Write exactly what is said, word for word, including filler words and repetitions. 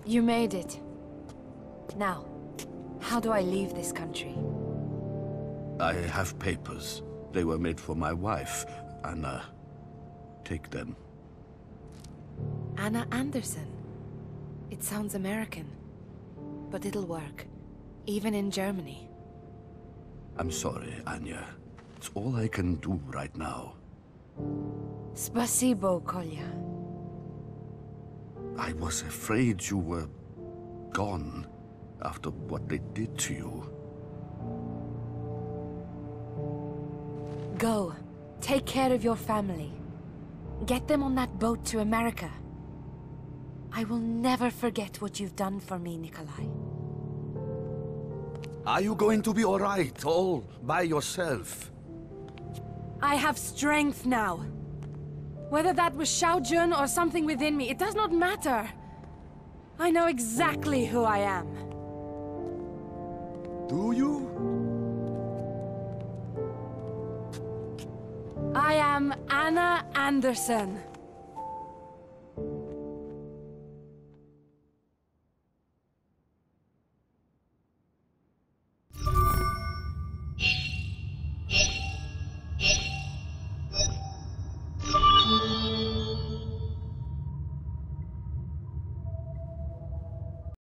You made it. Now, how do I leave this country? I have papers. They were made for my wife, Anna. Take them. Anna Anderson. It sounds American, but it'll work, even in Germany. I'm sorry, Anya. It's all I can do right now. Spasibo, Kolya. I was afraid you were gone after what they did to you. Go. Take care of your family. Get them on that boat to America. I will never forget what you've done for me, Nikolai. Are you going to be all right, all by yourself? I have strength now. Whether that was Xiaojun or something within me, it does not matter. I know exactly who I am. Do you? I am Anna Anderson.